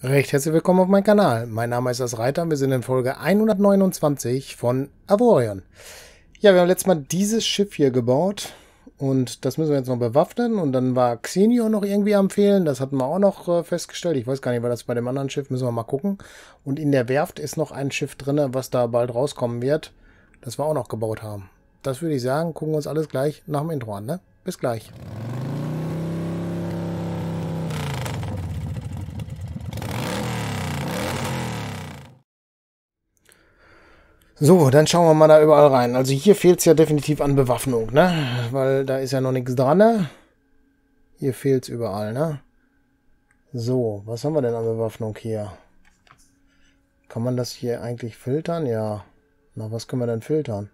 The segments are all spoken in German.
Recht herzlich willkommen auf meinem Kanal. Mein Name ist das Reiter und wir sind in Folge 129 von Avorion. Ja, wir haben letztes Mal dieses Schiff hier gebaut und das müssen wir jetzt noch bewaffnen. Und dann war Xenio noch irgendwie am Fehlen, das hatten wir auch noch festgestellt. Ich weiß gar nicht, war das bei dem anderen Schiff, müssen wir mal gucken. Und in der Werft ist noch ein Schiff drin, was da bald rauskommen wird, das wir auch noch gebaut haben. Das würde ich sagen, gucken wir uns alles gleich nach dem Intro an, ne? Bis gleich. So, dann schauen wir mal da überall rein. Also hier fehlt es ja definitiv an Bewaffnung, ne? Weil da ist ja noch nichts dran, ne? Hier fehlt es überall, ne? So, was haben wir denn an Bewaffnung hier? Kann man das hier eigentlich filtern? Ja. Na, was können wir denn filtern?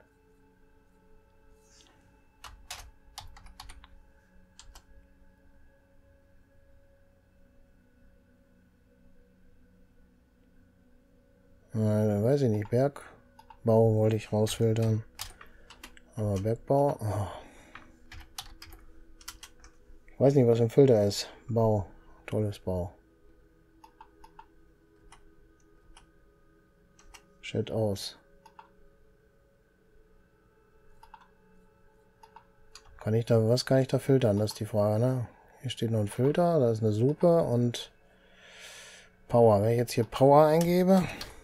Weiß ich nicht. Bergbau wollte ich rausfiltern. Aber Bergbau... Oh. Ich weiß nicht, was ein Filter ist. Bau. Tolles Bau. Chat aus. Was kann ich da filtern? Das ist die Frage, ne? Hier steht noch ein Filter, da ist eine Suppe und Power. Wenn ich jetzt hier Power eingebe...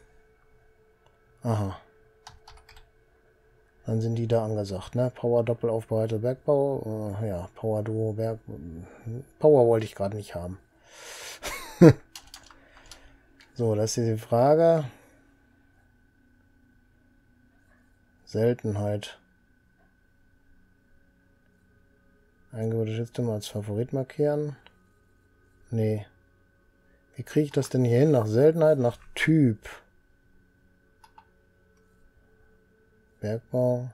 Aha. Dann sind die da angesagt, ne? Power doppelaufbereiteter Bergbau. Ja, Power Duo Berg. Power wollte ich gerade nicht haben. So, das ist die Frage. Seltenheit. Eingebaute Schütztürme als Favorit markieren. Nee. Wie kriege ich das denn hier hin? Nach Seltenheit, nach Typ. Bergbau.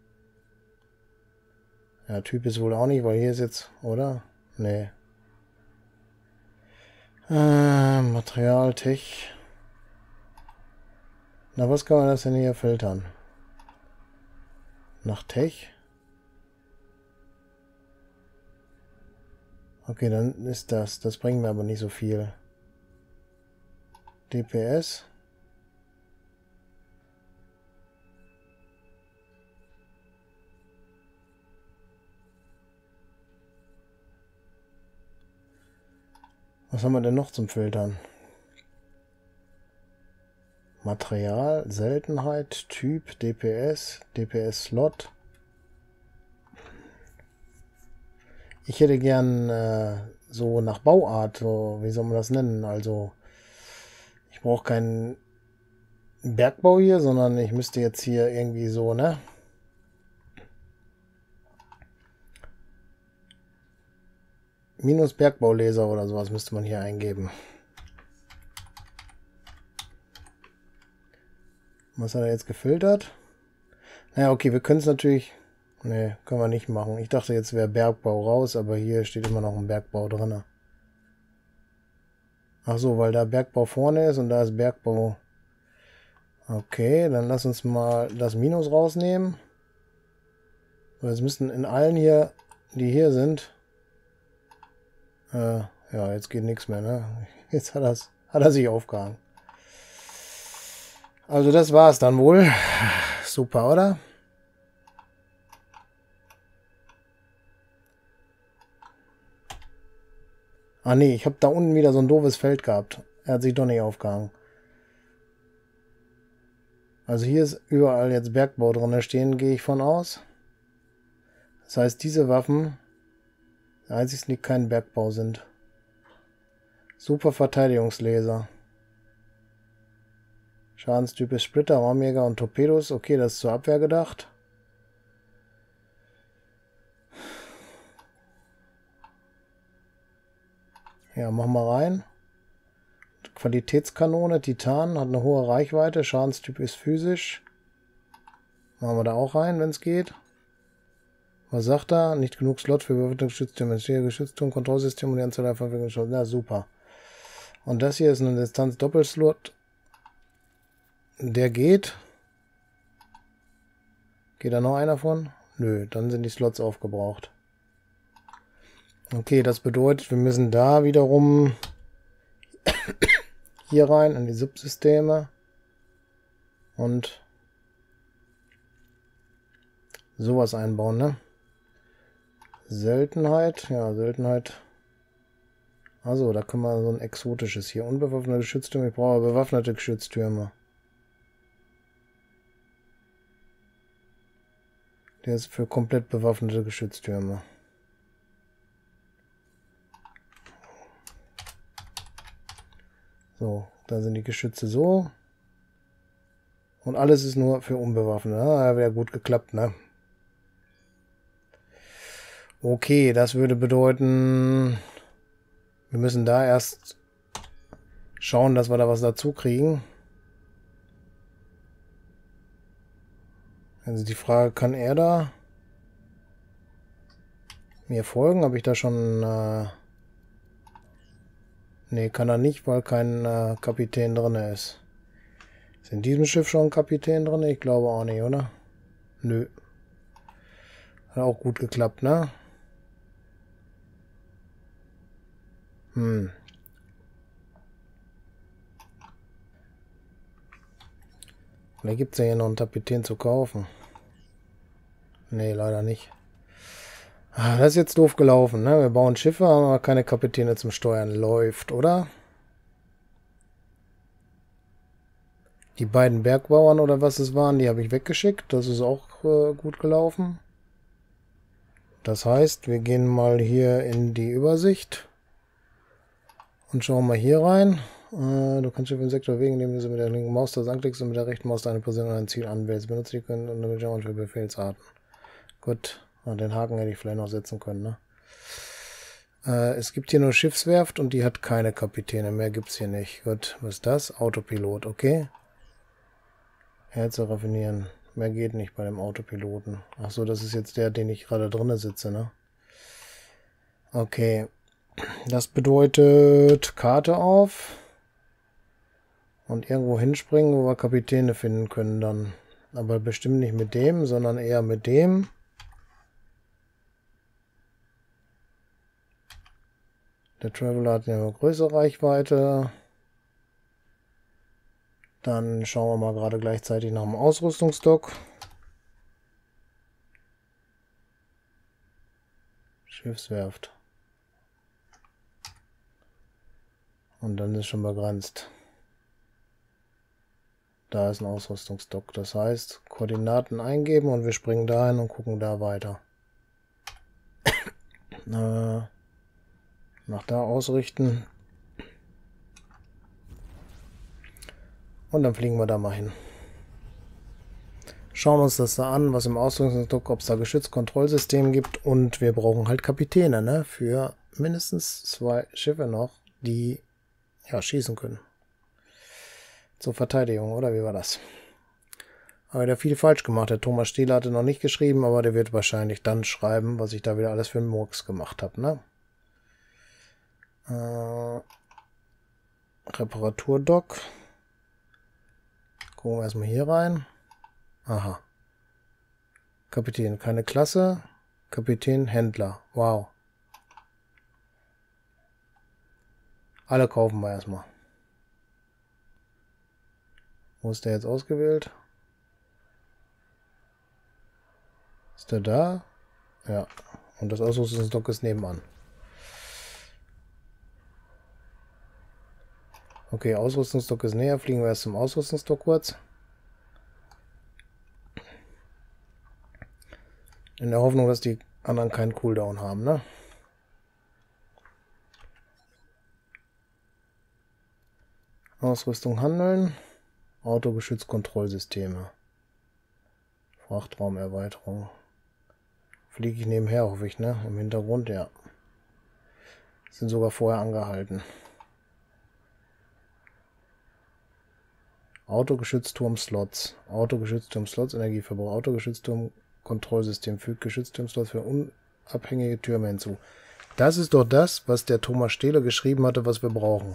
Ja, Typ ist wohl auch nicht, weil hier ist jetzt, oder? Nee. Material, Tech. Na, was kann man das denn hier filtern? Nach Tech? Okay, dann ist das. Das bringt mir aber nicht so viel. DPS. Was haben wir denn noch zum Filtern? Material, Seltenheit, Typ, DPS, DPS-Slot. Ich hätte gern so nach Bauart, so, wie soll man das nennen? Also, ich brauche keinen Bergbau hier, sondern ich müsste jetzt hier irgendwie so, ne? Minus Bergbauleser oder sowas müsste man hier eingeben. Was hat er jetzt gefiltert? Naja, okay, wir können es natürlich... Ne, können wir nicht machen. Ich dachte, jetzt wäre Bergbau raus, aber hier steht immer noch ein Bergbau drin. Ach so, weil da Bergbau vorne ist und da ist Bergbau... Okay, dann lass uns mal das Minus rausnehmen. So, jetzt müssen in allen hier, die hier sind... ja, jetzt geht nichts mehr, ne? Jetzt hat er sich aufgehangen. Also das war's dann wohl. Super, oder? Ah nee, ich habe da unten wieder so ein doofes Feld gehabt. Er hat sich doch nicht aufgehangen. Also hier ist überall jetzt Bergbau drin stehen, gehe ich von aus. Das heißt, diese Waffen, die einzigen, die kein Bergbau sind. Super Verteidigungslaser. Schadenstyp ist Splitter, Raumjäger und Torpedos. Okay, das ist zur Abwehr gedacht. Ja, machen wir rein. Qualitätskanone, Titan, hat eine hohe Reichweite. Schadenstyp ist physisch. Machen wir da auch rein, wenn es geht. Was sagt er? Nicht genug Slot für Bewaffnungsschütztürme. Geschützturm, Kontrollsystem und die Anzahl der Verfügungsschutz. Na super. Und das hier ist eine Distanz-Doppelslot. Der geht. Geht da noch einer von? Nö, dann sind die Slots aufgebraucht. Okay, das bedeutet, wir müssen da wiederum hier rein in die Subsysteme und sowas einbauen, ne? Seltenheit, ja, Seltenheit. Also, da können wir so ein exotisches hier. Unbewaffnete Geschütztürme. Ich brauche bewaffnete Geschütztürme. Der ist für komplett bewaffnete Geschütztürme. So, da sind die Geschütze so. Und alles ist nur für Unbewaffnete. Ah, wäre gut geklappt, ne? Okay, das würde bedeuten, wir müssen da erst schauen, dass wir da was dazu kriegen. Also die Frage, kann er da mir folgen? Habe ich da schon... Ne, kann er nicht, weil kein Kapitän drin ist. Ist in diesem Schiff schon ein Kapitän drin? Ich glaube auch nicht, oder? Nö. Hat auch gut geklappt, ne? Vielleicht gibt es ja hier noch einen Kapitän zu kaufen. Nee, leider nicht. Ah, das ist jetzt doof gelaufen, ne? Wir bauen Schiffe, haben aber keine Kapitäne zum Steuern. Läuft, oder? Die beiden Bergbauern oder was es waren, die habe ich weggeschickt. Das ist auch gut gelaufen. Das heißt, wir gehen mal hier in die Übersicht und schauen mal hier rein. Du kannst Schiff im Sektor bewegen, indem du mit der linken Maustaste anklickst und mit der rechten Maustaste eine Position oder ein Ziel anwählst. Benutzt die können und damit schauen für Befehlsarten. Gut, den Haken hätte ich vielleicht noch setzen können, ne? Es gibt hier nur Schiffswerft und die hat keine Kapitäne. Mehr gibt es hier nicht. Gut, was ist das? Autopilot, okay. Herze raffinieren. Mehr geht nicht bei dem Autopiloten. Achso, das ist jetzt der, den ich gerade drinne sitze, ne? Okay. Das bedeutet Karte auf. Und irgendwo hinspringen, wo wir Kapitäne finden können dann. Aber bestimmt nicht mit dem, sondern eher mit dem. Der Traveler hat ja eine größere Reichweite. Dann schauen wir mal gerade gleichzeitig nach dem Ausrüstungsdock. Schiffswerft. Und dann ist schon begrenzt. Da ist ein Ausrüstungsdock. Das heißt, Koordinaten eingeben und wir springen dahin und gucken da weiter. Nach da ausrichten. Und dann fliegen wir da mal hin. Schauen uns das da an, was im Ausrüstungsdock, ob es da Geschützkontrollsystem gibt. Und wir brauchen halt Kapitäne, ne? Für mindestens 2 Schiffe noch, die ja schießen können. Zur Verteidigung, oder wie war das? Aber der hat viel falsch gemacht. Der Thomas Stieler hatte noch nicht geschrieben, aber der wird wahrscheinlich dann schreiben, was ich da wieder alles für einen Murks gemacht habe, ne? Reparaturdock. Gucken wir erstmal hier rein. Aha. Kapitän, keine Klasse. Kapitän, Händler. Wow. Alle kaufen wir erstmal. Wo ist der jetzt ausgewählt? Ist der da? Ja. Und das Ausrüstungsdock ist nebenan. Okay, Ausrüstungsdock ist näher. Fliegen wir erst zum Ausrüstungsdock kurz. In der Hoffnung, dass die anderen keinen Cooldown haben, ne? Ausrüstung handeln. Autogeschützkontrollsysteme. Frachtraumerweiterung. Fliege ich nebenher, hoffe ich, ne? Im Hintergrund, ja. Sind sogar vorher angehalten. Autogeschützturm-Slots. Autogeschützturm-Slots, Energieverbrauch. Autogeschützturm-Kontrollsystem. Fügt Geschützturm-Slots für unabhängige Türme hinzu. Das ist doch das, was der Thomas Stehler geschrieben hatte, was wir brauchen.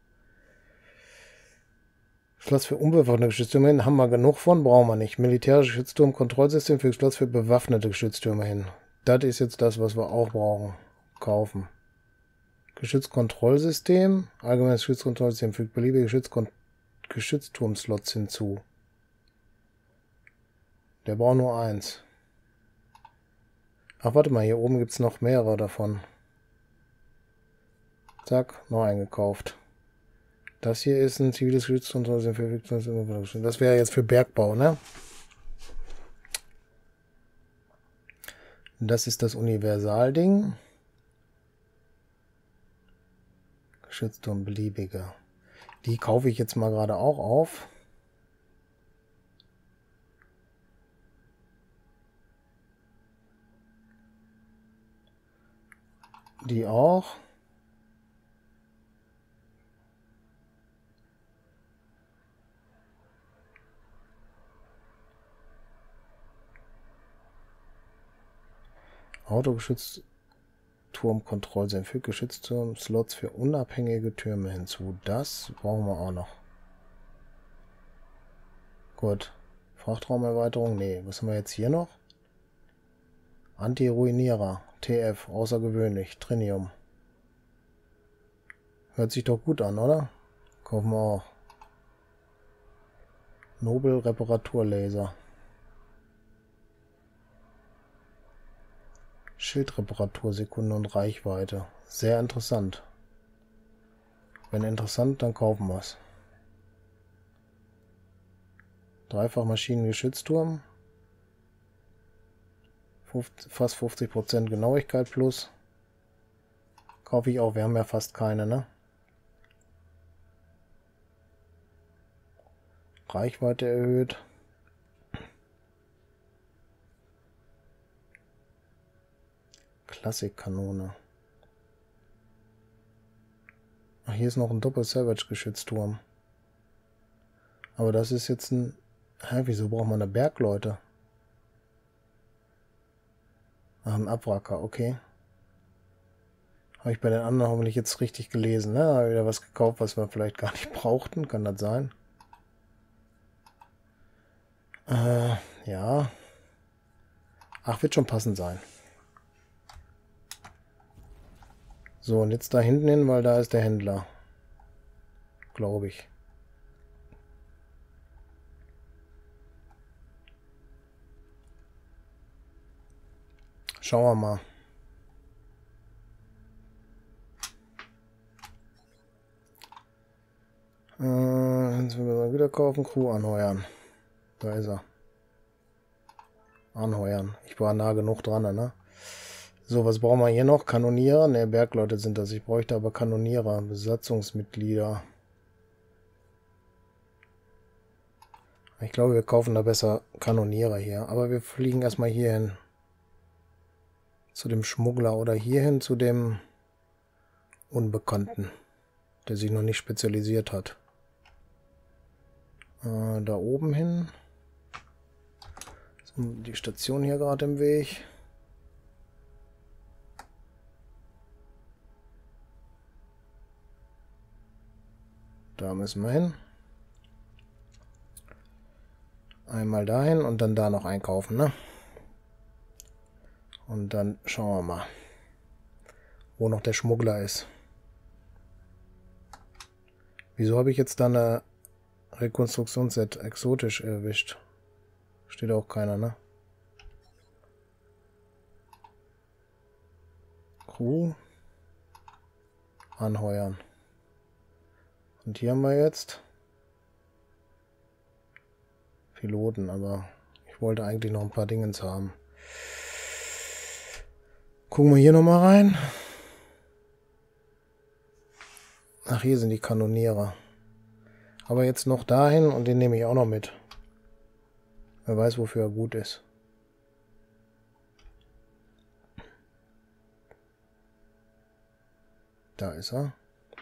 Schloss für unbewaffnete Geschütztürme hin. Haben wir genug von, brauchen wir nicht. Militärisches Geschützturm-Kontrollsystem für Schloss für bewaffnete Geschütztürme hin. Das ist jetzt das, was wir auch brauchen. Kaufen. Geschützkontrollsystem. Allgemeines Geschützkontrollsystem fügt beliebige Geschützturmslots hinzu. Der braucht nur 1. Ach, warte mal, hier oben gibt es noch mehrere davon. Zack, noch eingekauft. Das hier ist ein ziviles Geschützkontrollsystem. Das wäre jetzt für Bergbau, ne? Das ist das Universalding. Geschützturm beliebiger. Die kaufe ich jetzt mal gerade auch auf. Die auch. Autogeschützturmkontrollsystem für Geschützturm-Slots für unabhängige Türme hinzu. Das brauchen wir auch noch. Gut. Frachtraumerweiterung? Nee. Was haben wir jetzt hier noch? Anti-Ruinierer. TF. Außergewöhnlich. Trinium. Hört sich doch gut an, oder? Kaufen wir auch. Nobel Reparaturlaser. Schildreparatur, Sekunde und Reichweite. Sehr interessant. Wenn interessant, dann kaufen wir es. Dreifach Maschinengeschützturm. Fast 50% Genauigkeit plus. Kaufe ich auch. Wir haben ja fast keine, ne? Reichweite erhöht. Klassikkanone. Ach, hier ist noch ein Doppel-Savage-Geschützturm. Aber das ist jetzt ein... Hä, wieso braucht man da Bergleute? Ach, ein Abwracker, okay. Habe ich bei den anderen hoffentlich jetzt richtig gelesen, ne? Habe wieder was gekauft, was wir vielleicht gar nicht brauchten. Kann das sein? Ja. Ach, wird schon passend sein. So, und jetzt da hinten hin, weil da ist der Händler. Glaube ich. Schauen wir mal. Jetzt müssen wir wieder kaufen. Crew anheuern. Da ist er. Anheuern. Ich war nah genug dran, ne? So, was brauchen wir hier noch? Kanonierer? Ne, Bergleute sind das. Ich bräuchte aber Kanonierer. Besatzungsmitglieder. Ich glaube, wir kaufen da besser Kanonierer hier. Aber wir fliegen erstmal hier hin. Zu dem Schmuggler oder hier hin zu dem Unbekannten, der sich noch nicht spezialisiert hat. Da oben hin. Ist die Station hier gerade im Weg. Da müssen wir hin. Einmal dahin und dann da noch einkaufen, ne? Und dann schauen wir mal, wo noch der Schmuggler ist. Wieso habe ich jetzt da eine Rekonstruktionsset exotisch erwischt? Steht auch keiner, ne? Crew. Anheuern. Und hier haben wir jetzt Piloten, aber ich wollte eigentlich noch ein paar Dingens haben. Gucken wir hier nochmal rein. Ach, hier sind die Kanonierer. Aber jetzt noch dahin und den nehme ich auch noch mit. Wer weiß, wofür er gut ist. Da ist er.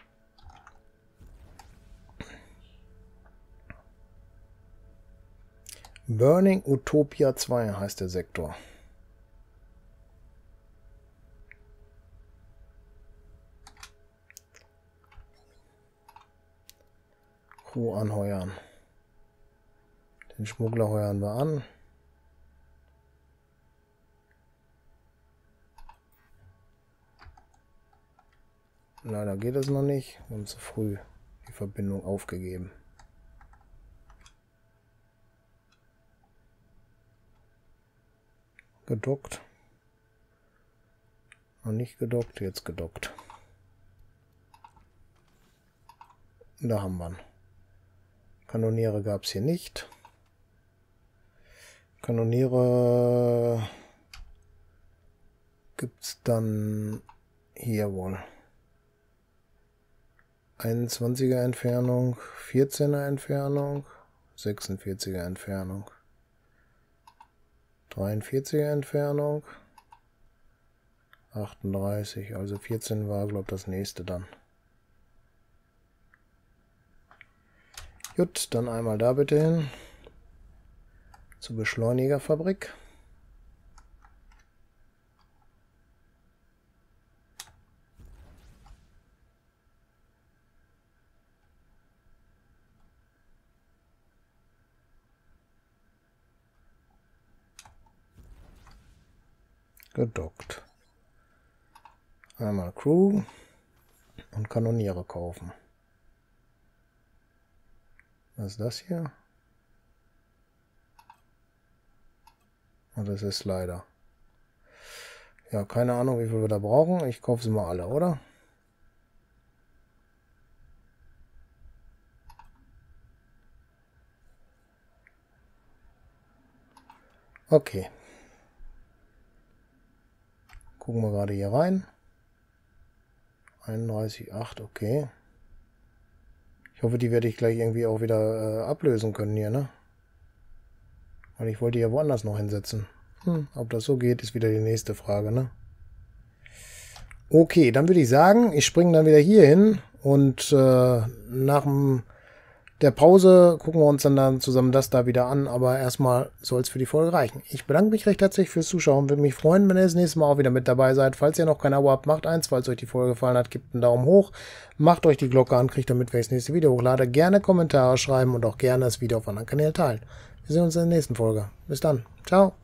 Burning Utopia 2 heißt der Sektor. Crew anheuern. Den Schmuggler heuern wir an. Leider geht es noch nicht. Wir haben zu früh die Verbindung aufgegeben. Gedockt. Noch nicht gedockt, jetzt gedockt. Da haben wir ihn. Kanoniere gab es hier nicht. Kanoniere gibt es dann hier wohl. 21er Entfernung, 14er Entfernung, 46er Entfernung, 43er Entfernung, 38, also 14 war, glaube ich, das nächste dann. Gut, dann einmal da bitte hin. Zur Beschleunigerfabrik. Gedockt. Einmal Crew und Kanoniere kaufen. Was ist das hier? Und das ist leider. Ja, keine Ahnung, wie viel wir da brauchen. Ich kaufe sie mal alle, oder? Okay. Gucken wir gerade hier rein. 31,8, okay. Ich hoffe, die werde ich gleich irgendwie auch wieder ablösen können hier, ne? Weil ich wollte ja woanders noch hinsetzen. Ob das so geht, ist wieder die nächste Frage, ne? Okay, dann würde ich sagen, ich springe dann wieder hier hin und nach der Pause gucken wir uns dann zusammen das da wieder an, aber erstmal soll es für die Folge reichen. Ich bedanke mich recht herzlich fürs Zuschauen, würde mich freuen, wenn ihr das nächste Mal auch wieder mit dabei seid. Falls ihr noch kein Abo habt, macht eins, falls euch die Folge gefallen hat, gebt einen Daumen hoch, macht euch die Glocke an, kriegt damit, wenn ich das nächste Video hochlade, gerne Kommentare schreiben und auch gerne das Video auf anderen Kanälen teilen. Wir sehen uns in der nächsten Folge. Bis dann. Ciao.